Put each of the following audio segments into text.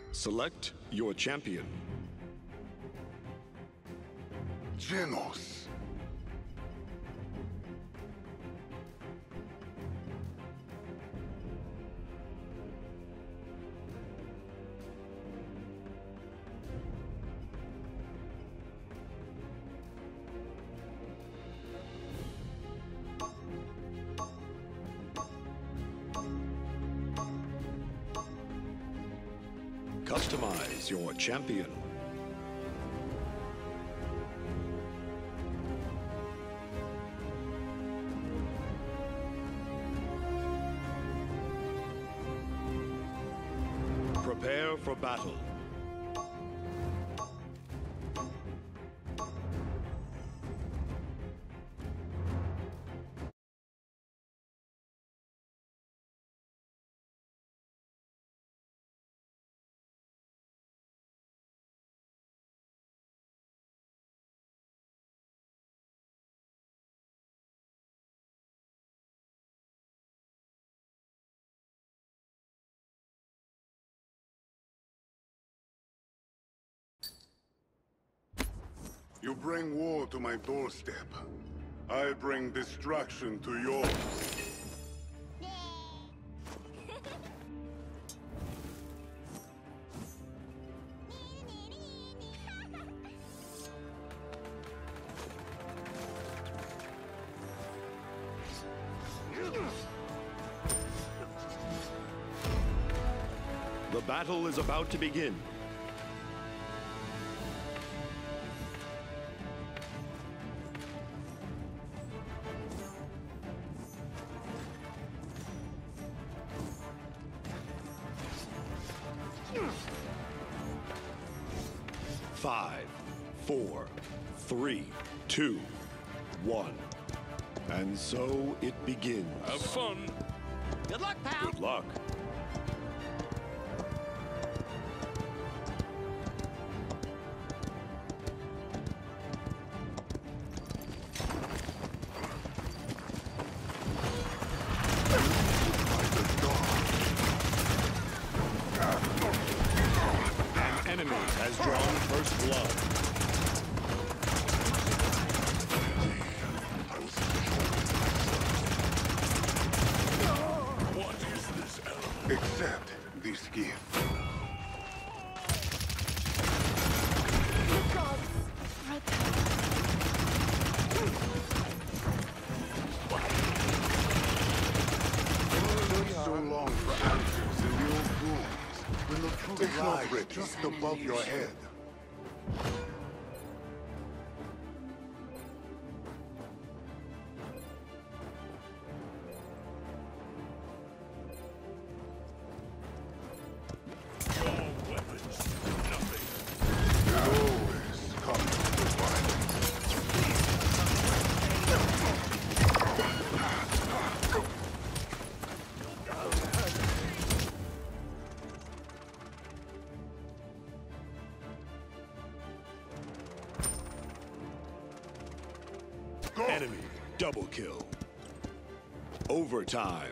Select your champion. Genos. Customize your champion. Prepare for battle. You bring war to my doorstep. I bring destruction to yours. The battle is about to begin. Five, four, three, two, one. And so it begins. Have fun. Good luck, pal. Good luck. An enemy has drawn first blood. What is this element? Accept this gift. The gods are Took so long for answers in the old ruins. When the truth lies just above your head. Your weapons, nothing. It always comes with violence. Enemy double kill. Overtime.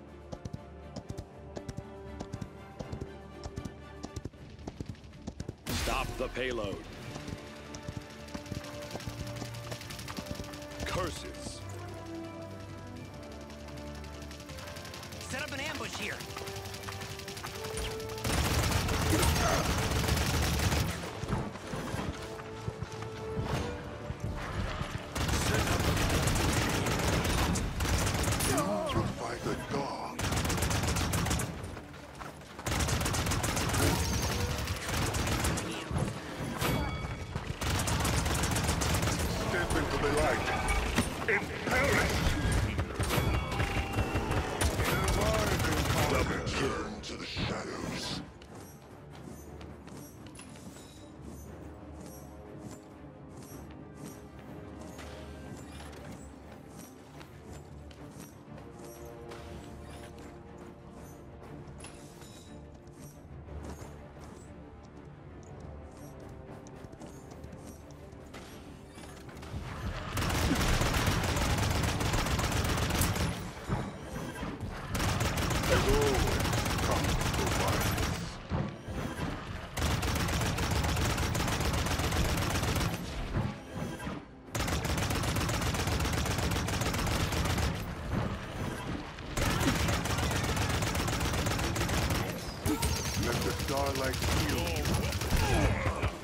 Stop the payload. Curses. Set up an ambush here. By the dog. Step into the light and perish. Survive and return to the shadows. Let the starlight heal.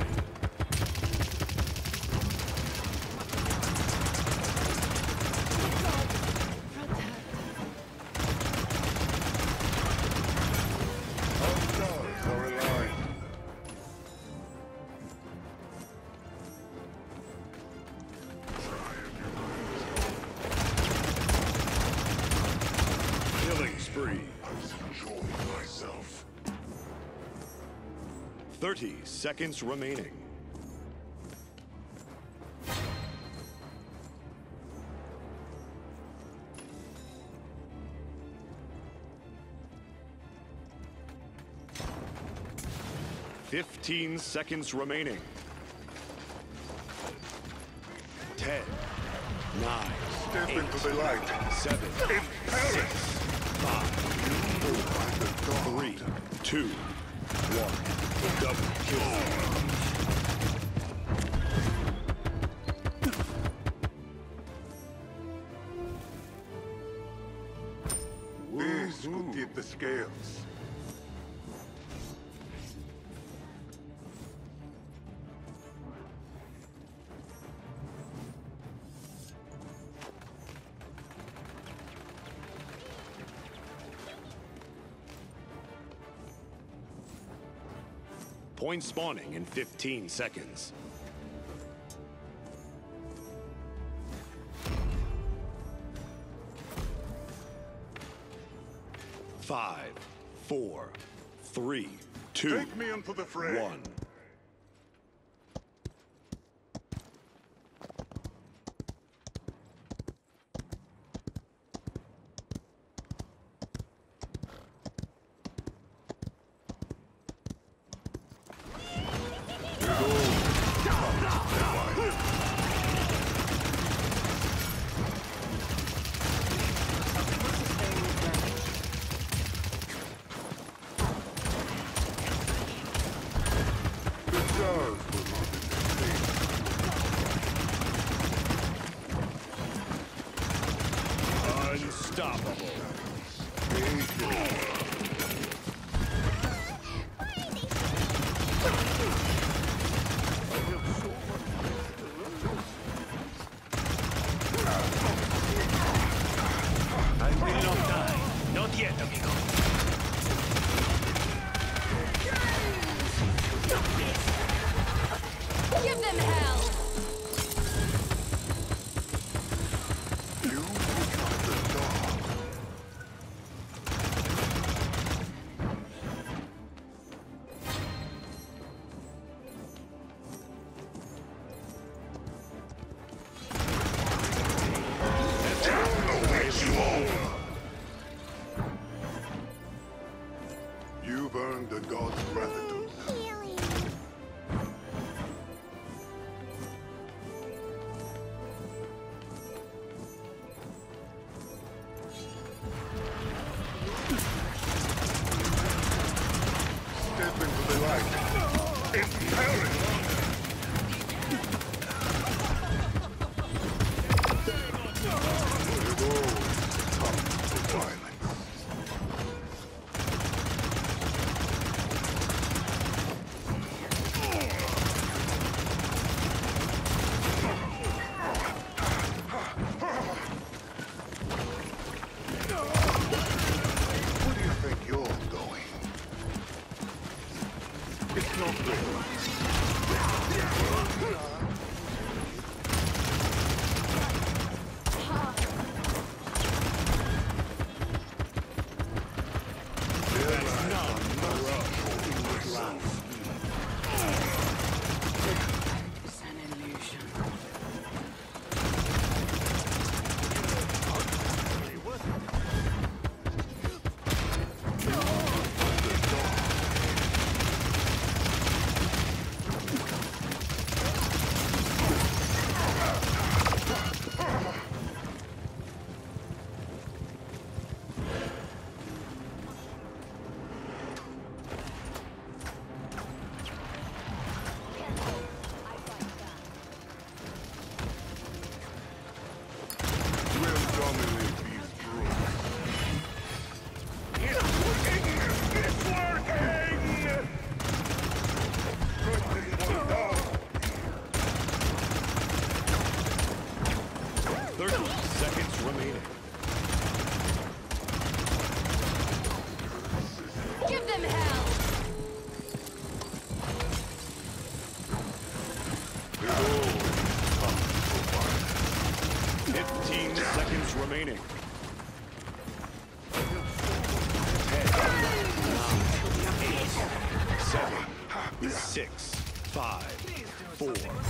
Our stars are aligned. Killing spree. Enjoying myself. 30 seconds remaining. Fifteen seconds remaining. 10, 9, Step 8, into the light. 7, 6, 5, Find the dawn. 3, 2, 1. Double kill. This could tip the scales. Point spawning in 15 seconds. Five, 4, 3, 2, Take me into the fray. 1. The stars will not interfere. Unstoppable. I will not die. Not yet, amigo. Give them hell! You will find the dawn. You've earned the god's gratitude. Healing. Step into the light. Imperative. It always comes to violence. Where do you think you're going? It's not real. It's an illusion. remaining. 10, 9, 7, 6, 5, 4.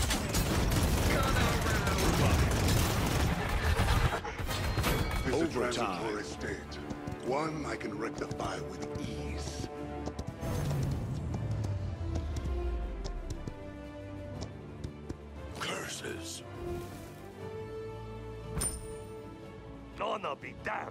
This is a Overtime. transitory state. One I can rectify with ease. Curses. Honor be damned.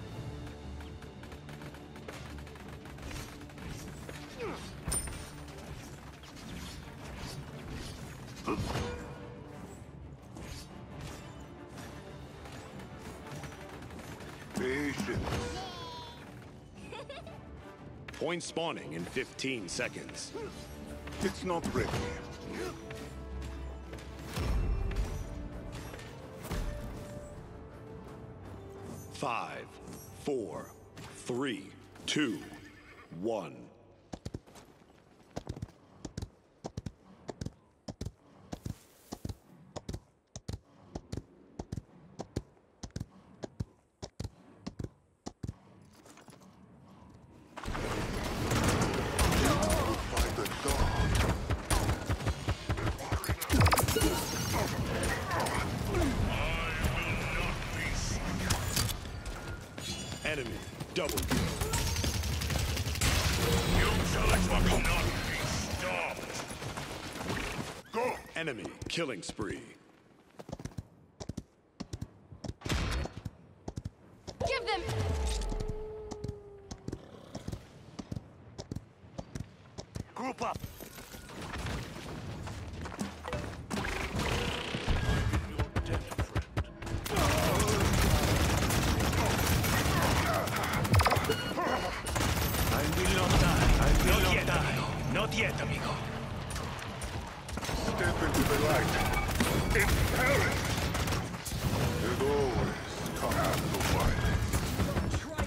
Patience. Point spawning in 15 seconds. It's not ready. Five, 4, 3, 2, 1. By the dawn. Enemy double kill. You challenge will not be stopped. Go! Enemy killing spree. Give them. Group up. I will not die. Not yet, amigo. Not yet, amigo. Step into the light. Impel it! It always comes after violence.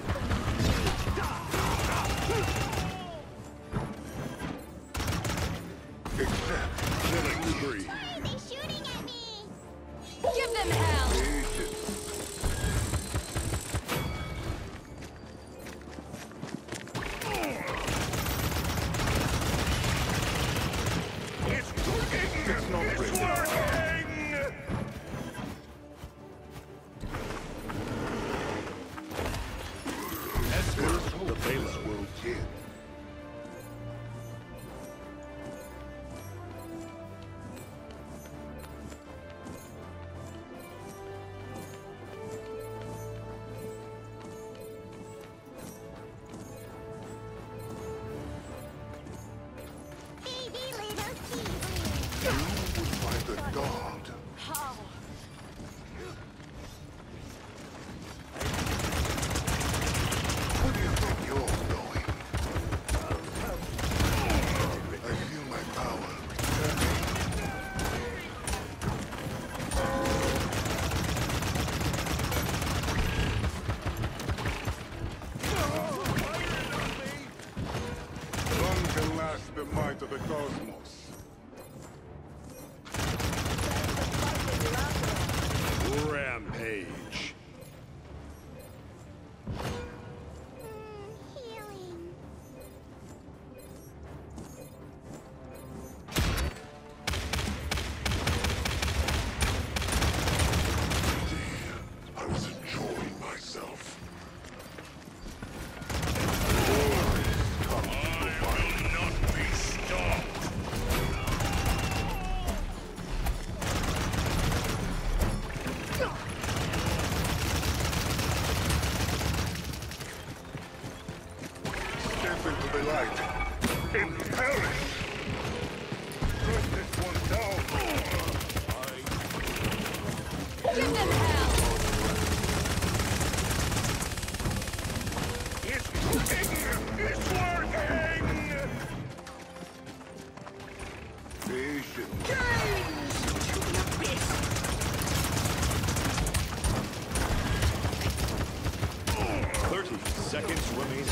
Except Killing spree. Why are they shooting at me? Give them hell. patience. It's not ready. Escort the payload. Will get. Baby little seaweed. You would find the god. How? Where do you think you're going? I feel my power returning. None can last the might of the cosmos. Rampage. Healing. I was enjoying myself. I will not be stopped. Step into the light. Impel it! Put this one down. Give them hell. It's working! It's working! Patience. 30 seconds remaining.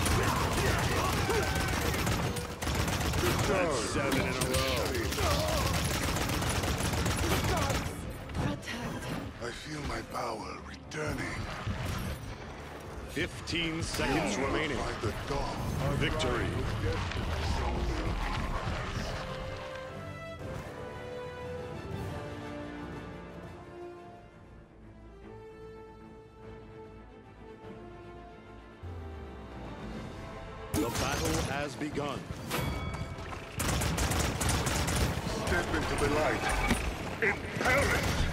That's 7 in a row. Protect. I feel my power returning. 15 seconds remaining. By the dawn. Victory. The battle has begun. Step into the light. In Paris!